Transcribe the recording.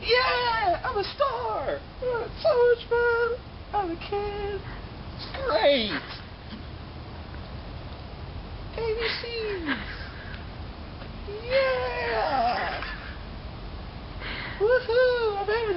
Yeah, I'm a star. Oh, it's so much fun. I'm a kid. It's great. ABCs. Yeah. Woohoo! I'm having